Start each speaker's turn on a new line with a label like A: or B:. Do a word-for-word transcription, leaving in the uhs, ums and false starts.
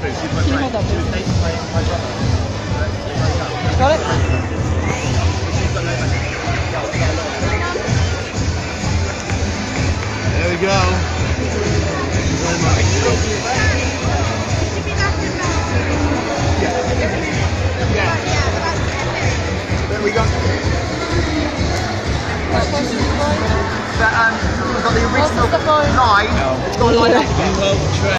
A: Can you hold that, please? Got it?
B: There we go. There we go. That, um, we've got the original nine. It's got a line up.